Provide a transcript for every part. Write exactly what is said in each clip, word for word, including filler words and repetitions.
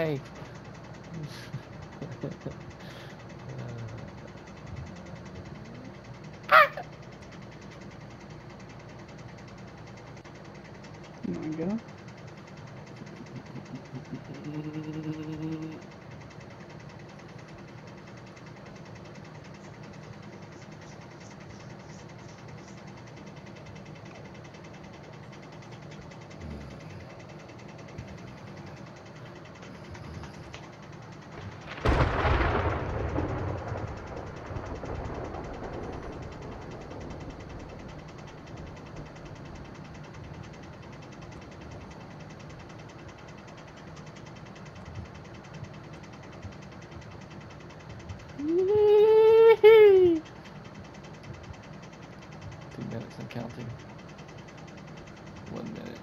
way. There we go. Two minutes and counting. One minute.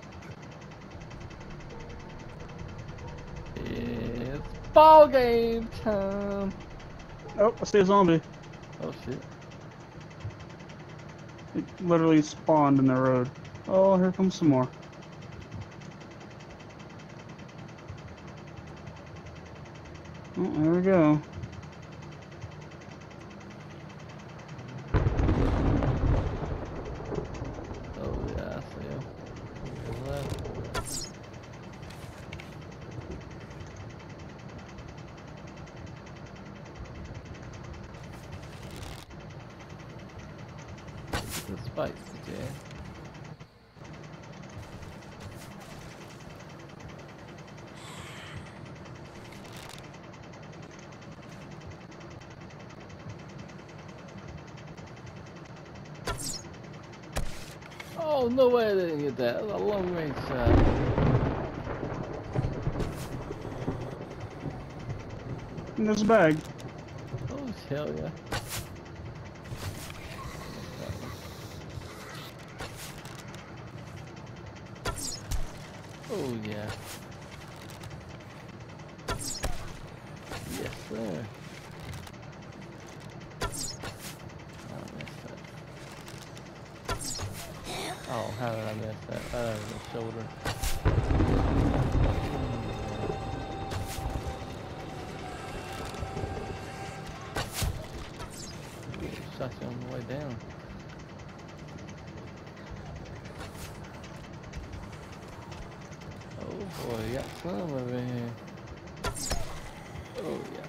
It's ball game time. Oh, I see a zombie. Oh shit. It literally spawned in the road. Oh, here comes some more. Oh, there we go. Oh yeah, I see him. To the left. The spikes, yeah. Oh, no way I didn't get that. That was a long range shot. And there's a bag. Oh, hell yeah. Oh, yeah. Yes, sir. Oh, I missed that. Oh, how did I miss that? Right over the shoulder. Shot you on the way down. Oh boy, you got some over here. Oh yeah.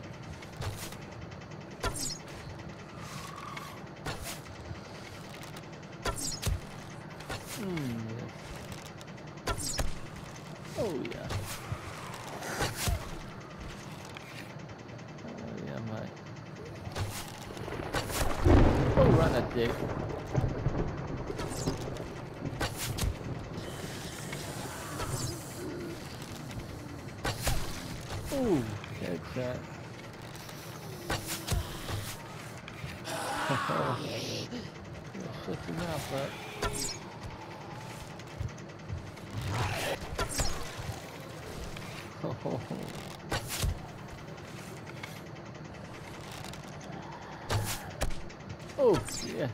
Mm, yes. Oh yeah. Oh yeah, mate. Oh, right that dick. Ooh, headshot. Shut your mouth up. Oh. Oh, yeah.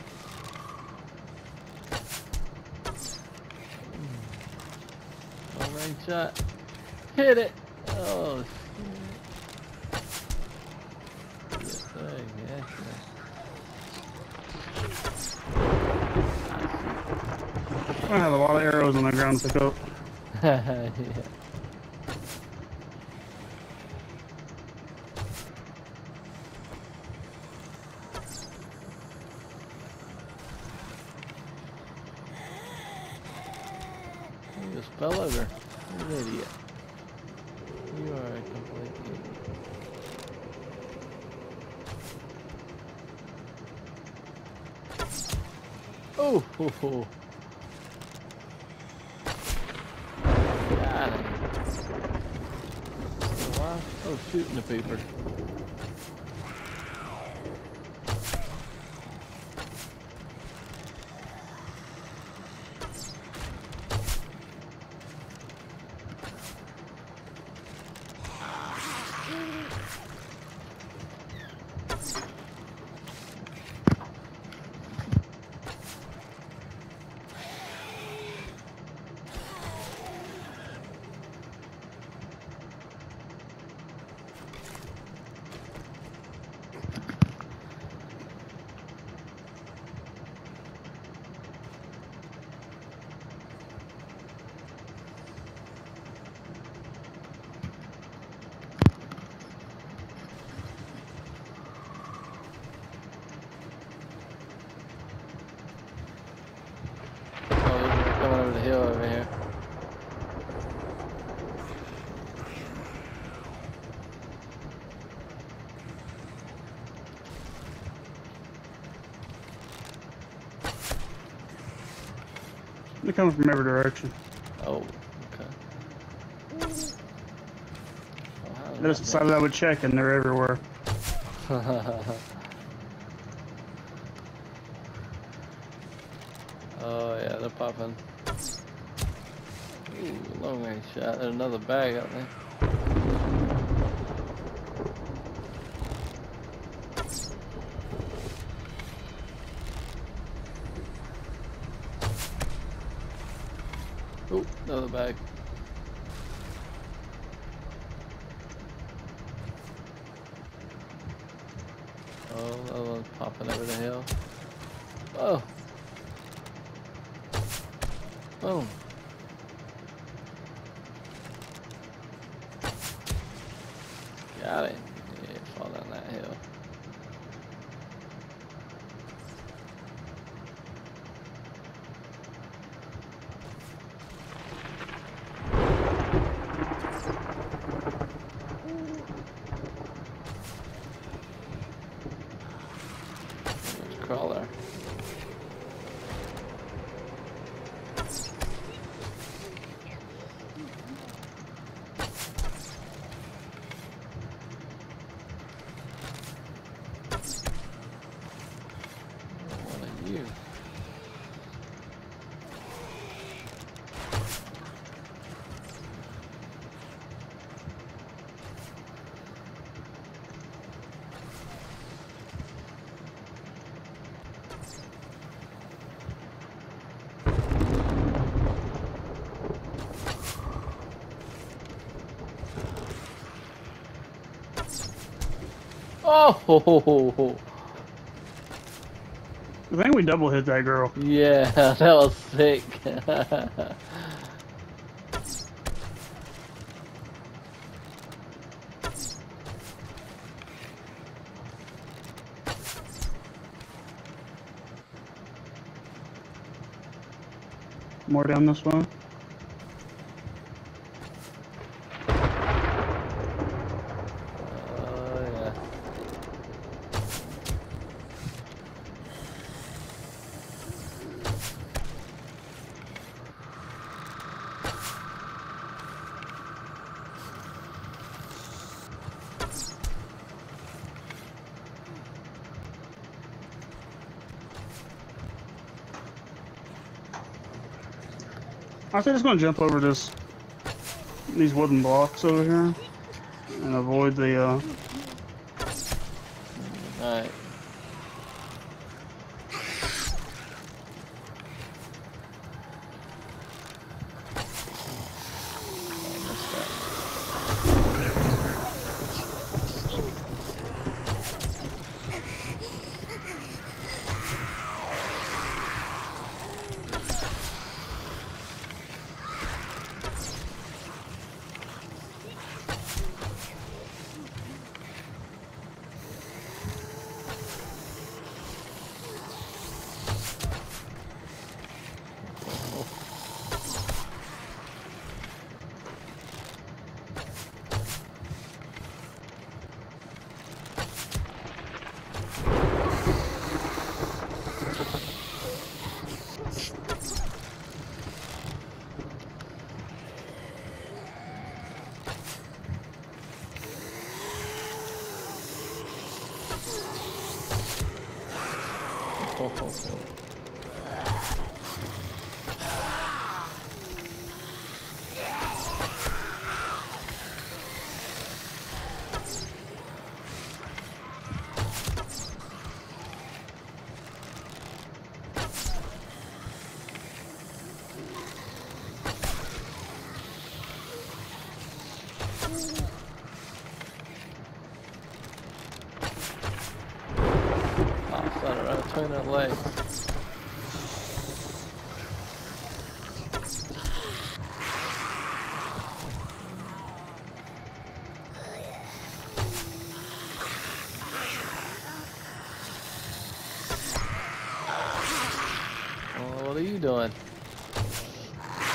Long range shot. Hit it. Oh, shit. Yes, sir. Yes, sir. I have a lot of arrows on the ground to pick up. Yeah. You just fell over. You're an idiot. You are a complete idiot. Oh, ho, ho. Got him. Why? Oh, shooting the paper. hill over here. They're coming from every direction. Oh, okay. Oh, how I did just decided I would check, and they're everywhere. Oh yeah, they're popping. Ooh, long range shot. There's another bag out there. Ooh, another bag. Oh, another one's popping over the hill. Oh. Boom. Got it. Yeah, fall down that hill. There's a crawler. One of you. Oh, ho, ho, ho, ho. I think we double hit that girl. Yeah, that was sick. More down this one. Oh yeah. I think it's gonna jump over this, these wooden blocks over here, and avoid the. Uh... All right. Oh, oh, oh. Oh, son, around between their legs. Oh, what are you doing?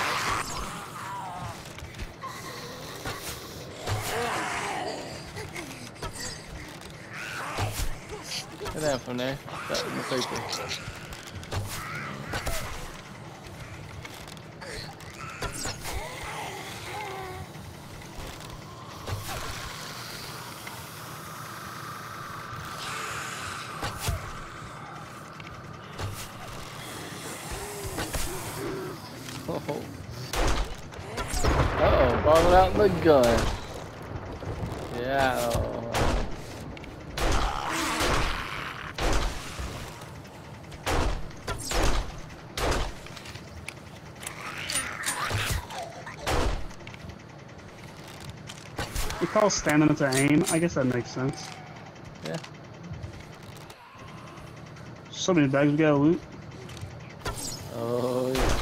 down from there. Start in the paper. Oh. Uh-oh, falling out in the gun. Yeah. Oh. You call stamina to aim? I guess that makes sense. Yeah. So many bags we gotta loot. Oh, yeah.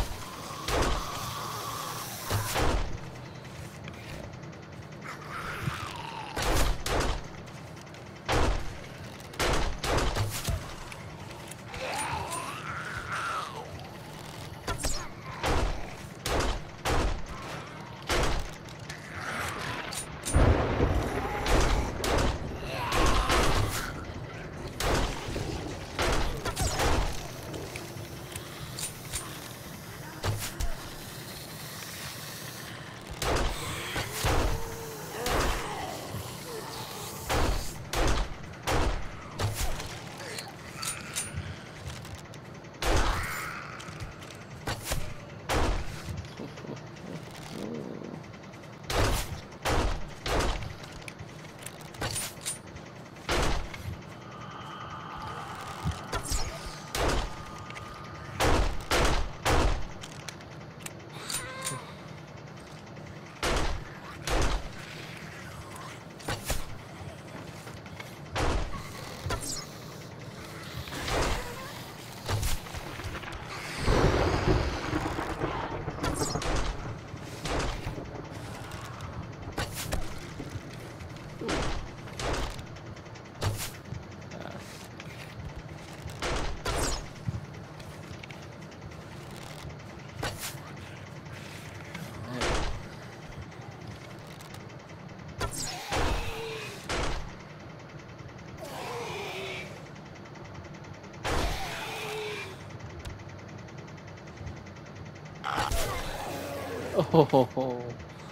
Oh.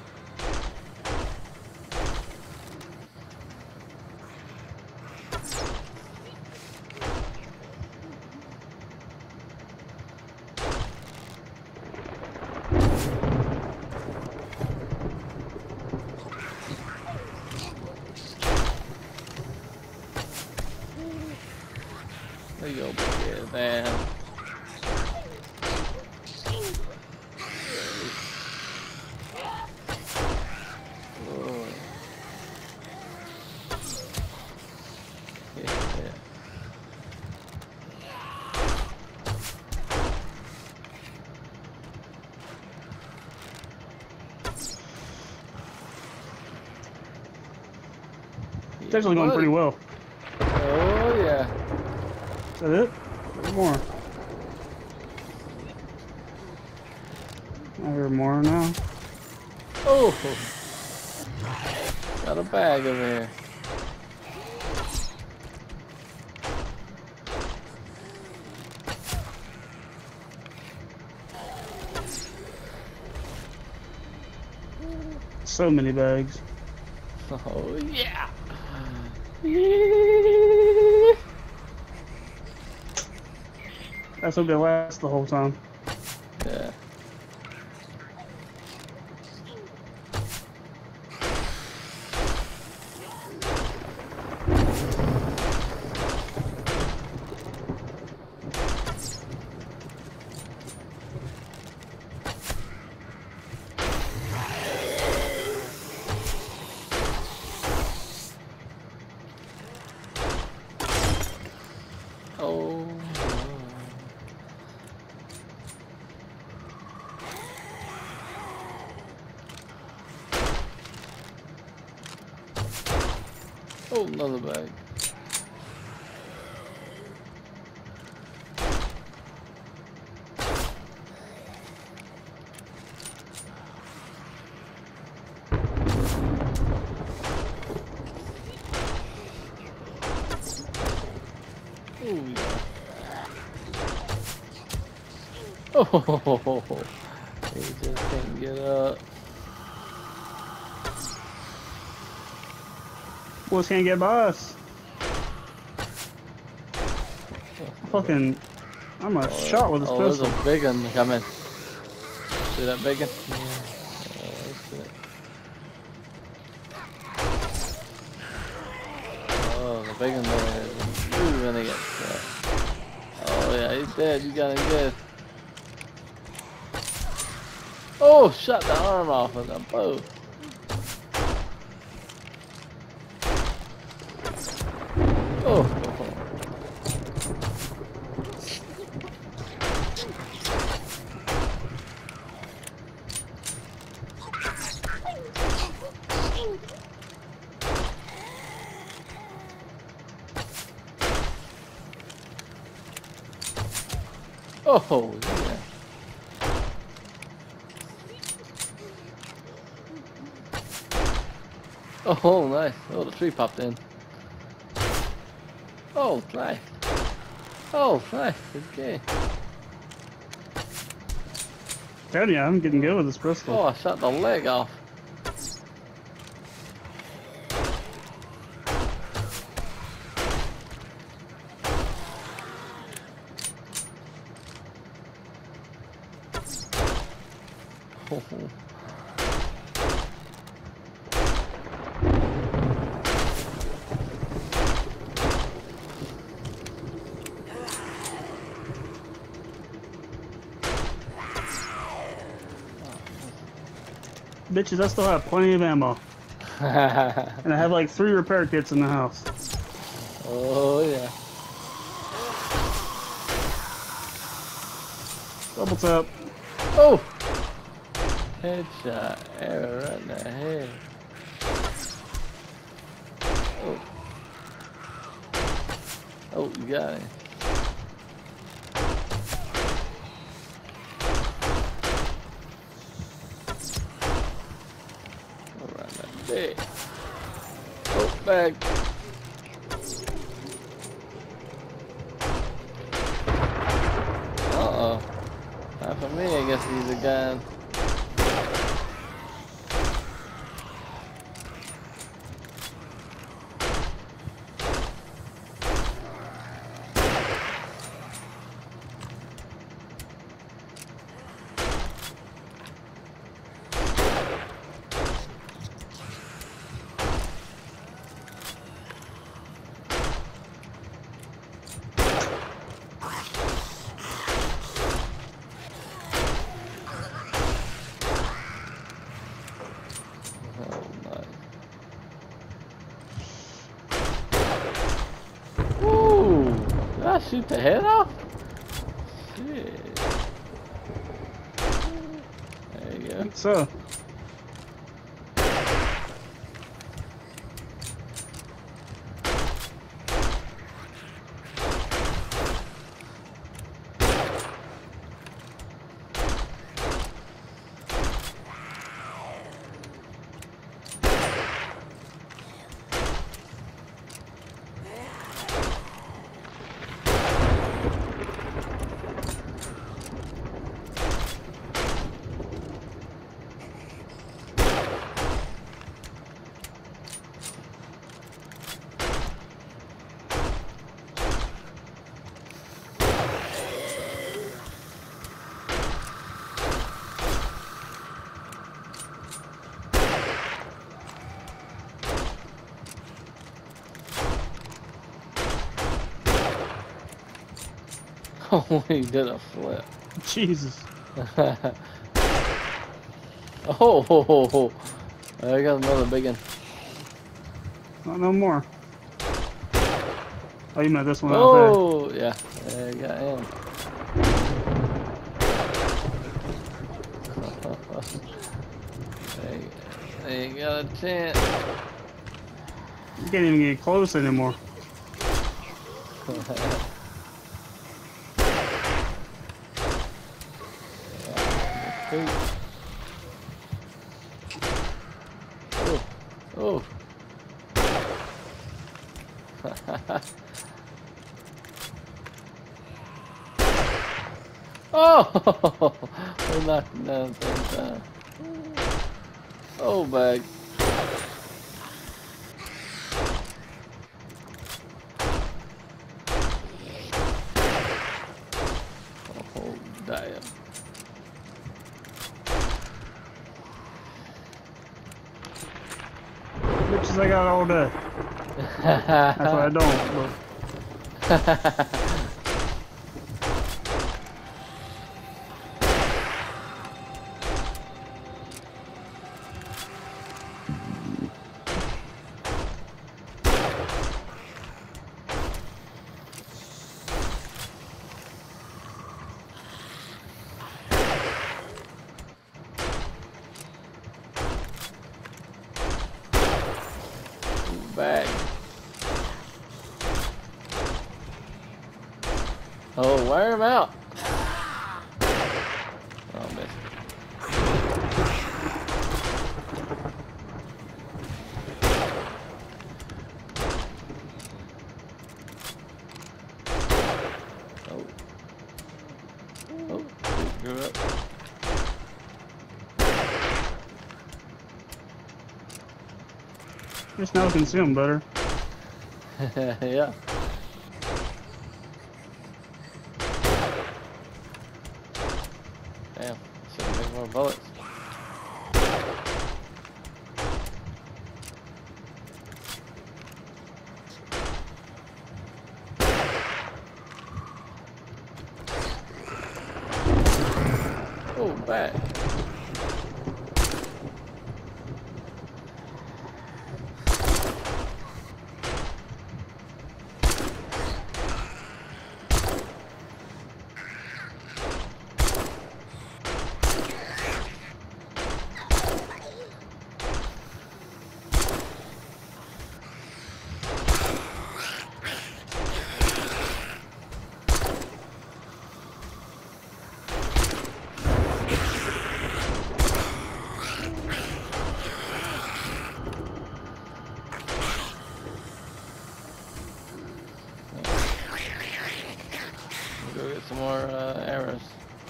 There you go, yeah, man. Oh. Yeah, yeah. It's actually going pretty well. Oh, yeah. Is that it? One more. I hear more now. Oh! Got a bag over here. So many bags. Oh, yeah! That's what they last the whole time. Yeah. Oh. Oh, another bag. Oh, he just can't get up. Boys can't get by us. Fucking, I'm a Oh, shot with this oh, pistol. there's a big one coming. See that big one? Yeah. Oh, that's it. Oh, the big one there is really gonna get shot. Oh yeah, he's dead. You got him good. Oh, shot the arm off of them both. Oh. Oh, yeah. Oh, nice. Oh, the tree popped in. Oh, nice. Oh, nice. Okay. Tell you, I'm getting good with this pistol. Oh, I shot the leg off. Oh. Bitches, I still have plenty of ammo. And I have like three repair kits in the house. Oh, yeah. Double tap. Oh! Headshot. Arrow right in the head. Oh. Oh, you got it. Oh, right in the dick. Oh, back. Uh-oh. Not for me, I guess he's a guy. Did I shoot the head off? Shit. There you go. So. Oh, he did a flip. Jesus. oh, ho, ho, ho. I got another big one. Not no more. Oh, you meant this one out Oh, yeah. There you got him. There, there you got a chance. You can't even get close anymore. Oh, oh. Oh! We knocked him down at the same time. Oh, bag. Oh, damn. Bitches I got all day. That's why I don't, but... Bag. Oh, wear him out. Oh, I missed. Oh. Oh, he grew up. Just now I can see them better. Yeah. Damn, should make more bullets. Oh, bad. Go get some more uh, arrows.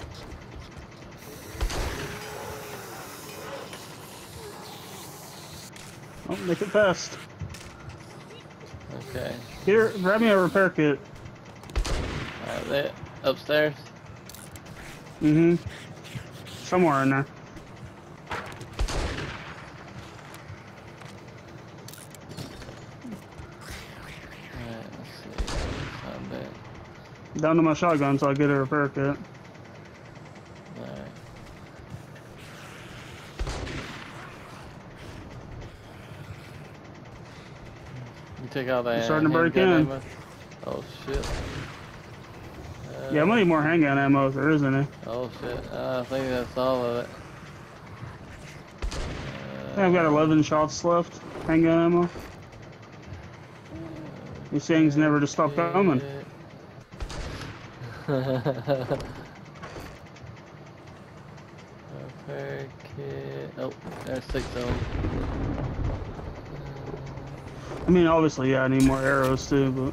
Oh, make it fast. Okay. Here, grab me a repair kit. Alright, there. Upstairs. Mm-hmm. Somewhere in there. Alright, let's see. Found that. Down to my shotgun so I get a repair kit. Alright. You take all that. You're starting to break handgun in. ammo? Oh shit. Uh, Yeah, I'm gonna need more handgun ammo if there is any. Oh shit. Uh, I think that's all of it. I think I've got eleven shots left. Handgun ammo. These things never just stop coming. Repair kit. Oh, there's six of them. I mean, obviously, yeah, I need more arrows too, but...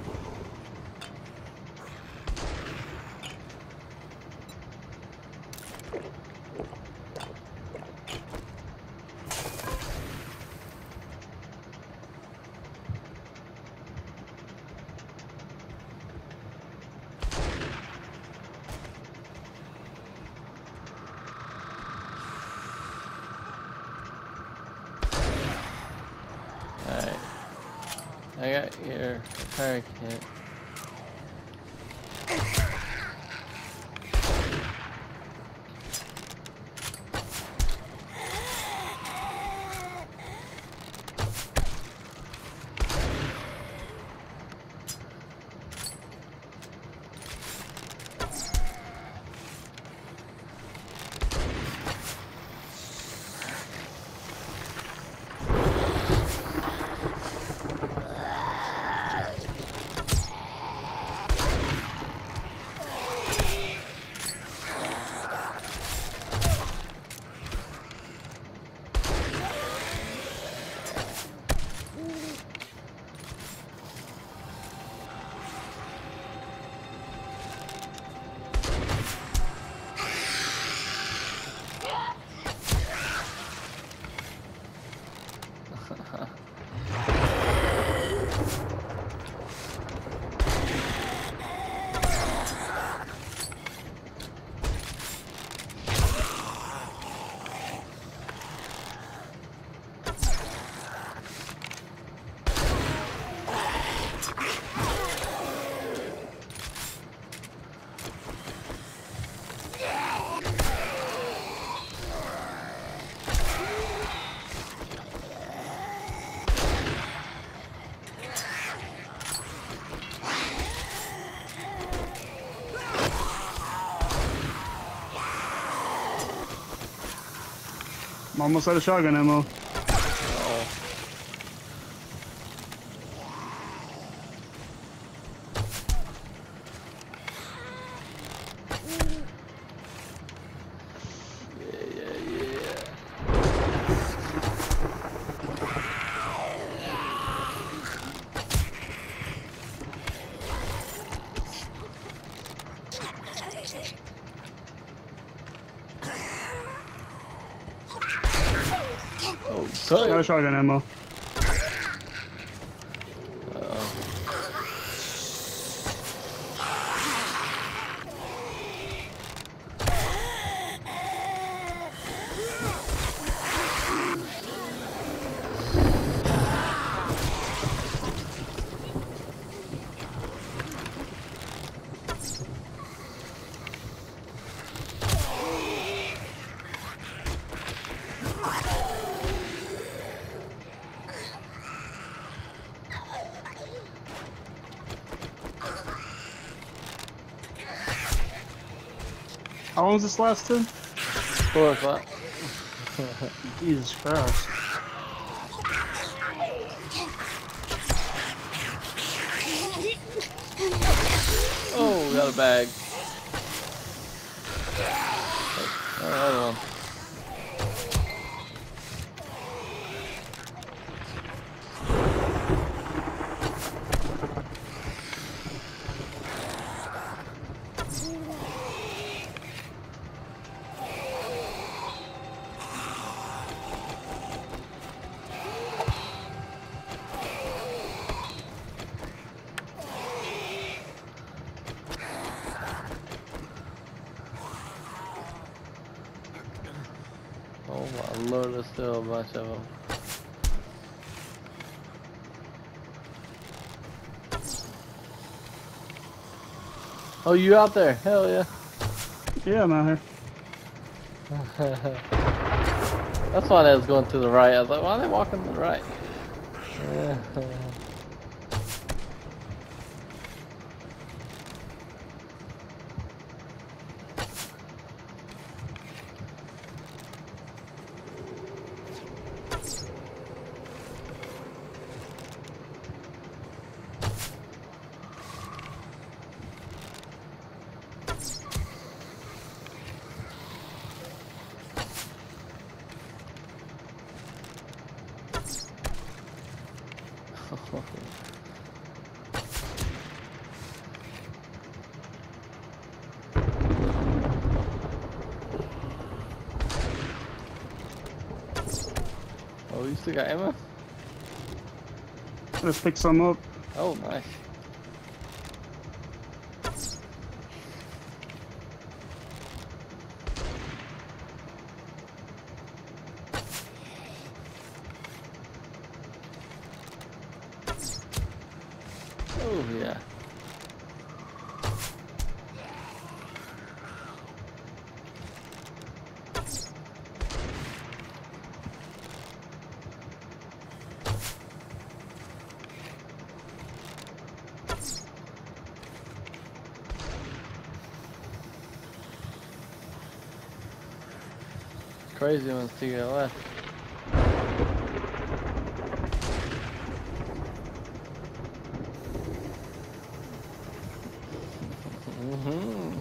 Alright. I got your repair kit. I'm almost out of shotgun ammo. Oh. Yeah, yeah, yeah. Oh, cut. Out of shotgun ammo. Uh-oh. How long does this last to? Four o'clock. Jesus Christ. Oh, we got a bag. Oh, another one. Oh my lord, there's still a bunch of them. Oh, you out there? Hell yeah. Yeah, I'm out here. That's why they was going to the right. I was like, why are they walking to the right? Yeah. Oh, you still got ammo? Let's pick some up. Oh, nice. Oh, yeah. Crazy ones to your left. Mm-hmm.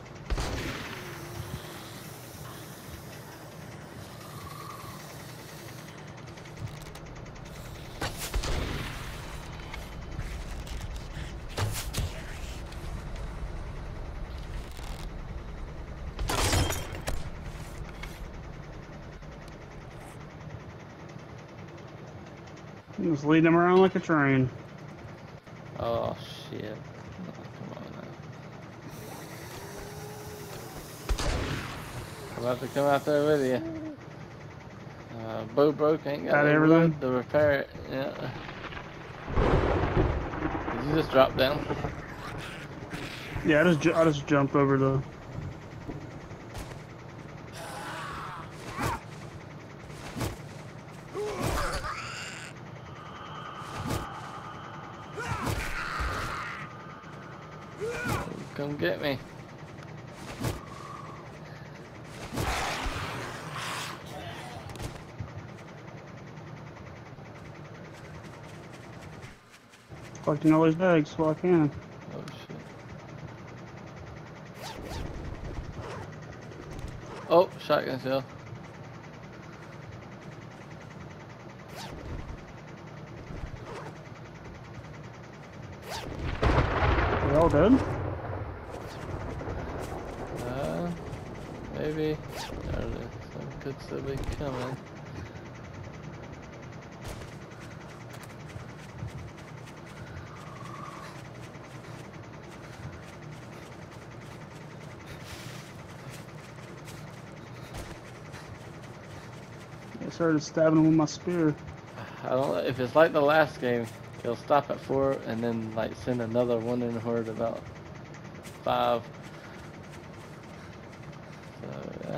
Just leading them around like a train. Oh, shit. Oh, come on now. I'm about to come out there with you. Uh, bow broke, ain't got Got any everything? wood to repair it. Yeah. Did you just drop down? Yeah, I just ju I just jumped over the. Come get me. Collecting all these bags while I can. Oh shit. Oh, shotgun shell. Are they all dead? Uh, maybe. Some could still be coming. I started stabbing him with my spear. I don't know if it's like the last game. He'll stop at four and then like send another one in horde about five. So yeah.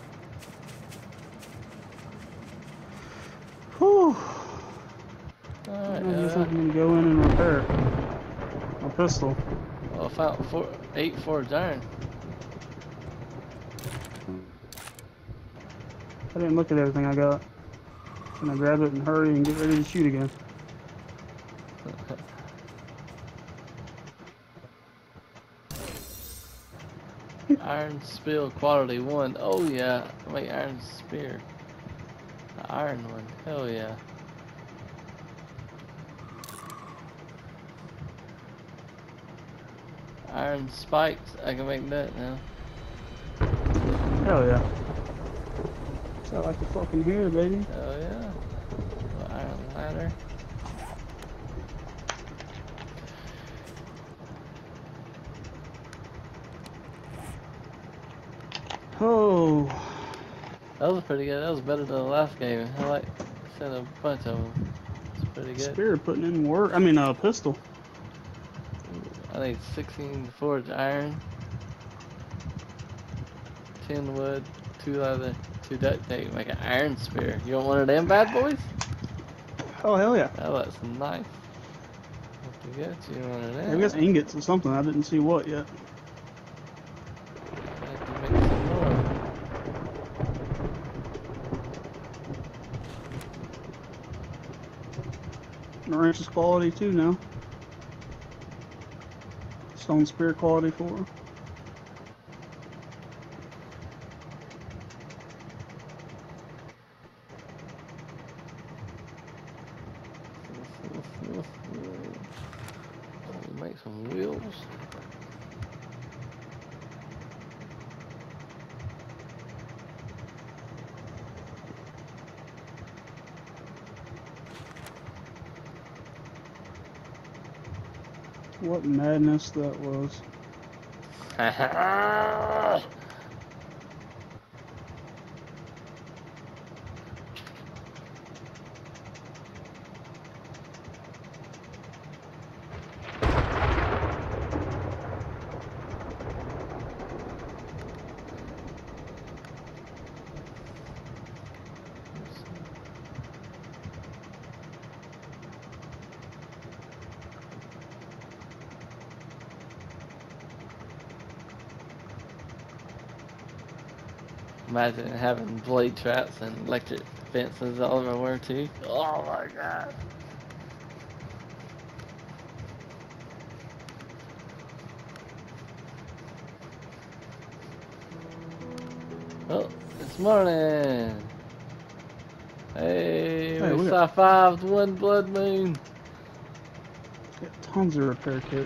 Whew. Alright, I guess yeah. I can go in and repair it. My pistol. Well, I found four, eight forged iron. I didn't look at everything I got. I'm gonna grab it and hurry and get ready to shoot again. Iron spill quality one. Oh yeah, wait, iron spear. The iron one. Hell yeah. Iron spikes. I can make that now. Hell yeah. That's all I can fucking hear, baby. Hell yeah. The iron ladder. Oh. That was pretty good. That was better than the last game. I like sent a bunch of them. It's pretty good. Spear putting in work. I mean, a uh, pistol. I need sixteen forged iron, ten wood, two leather, two duct tape, make an iron spear. You want one of them bad boys? Oh, hell yeah. Oh, that's nice. Have to get you one of them. I guess ingots or something. I didn't see what yet. I have to make some more. The wrench is quality too now. Stone spear quality four. Make some wheels. What madness that was. Imagine having blade traps and electric fences all everywhere too. Oh my god. Oh, it's morning. Hey, Hey, we we saw got, five one blood moon. got tons of repair kits.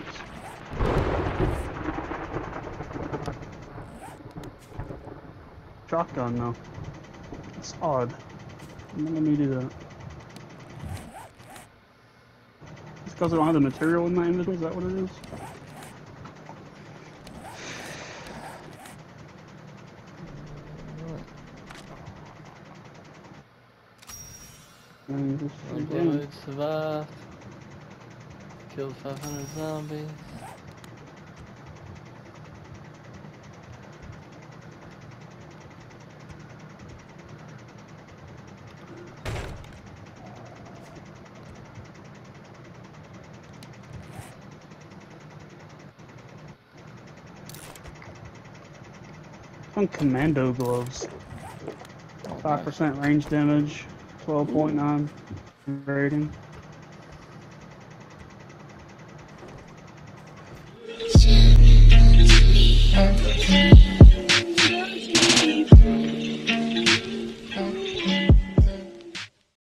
Shotgun though. It's odd. Let me do that. It's because I don't have the material in my inventory, is that what it is? And just One shoot down. blood survived. Killed five hundred zombies. On commando gloves. five percent range damage, twelve point nine rating.